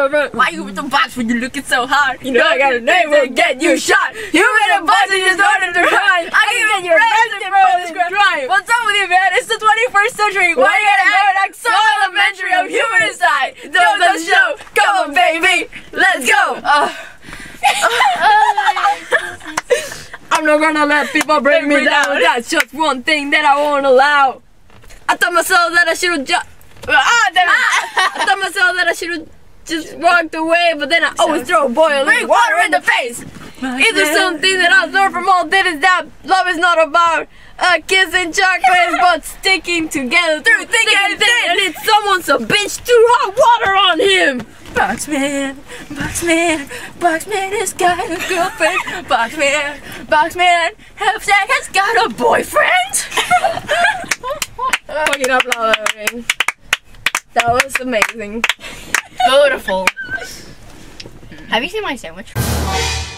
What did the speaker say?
girlfriend. Why you with the box when you looking so hard? You know I got a name, will get you shot. You in a box and you started to cry. I can get your arrested for this crime. What's up with you, man? It's the 21st century. Why you gotta go like so elementary? I'm human inside. Don't the show. Come on, baby. Let's go. I'm not gonna let people bring me down. That's just one thing that I won't allow. I thought myself that I should've I thought myself that I should've just walked away, but then I always throw boiling water in the face. Either something that I learned from all this is that love is not about kissing chocolates, but sticking together through thick and thin. And it's someone's a bitch threw hot water on him. Boxman has got a girlfriend. Boxman has got a boyfriend. Fucking uploading. That was amazing. Beautiful. Have you seen my sandwich?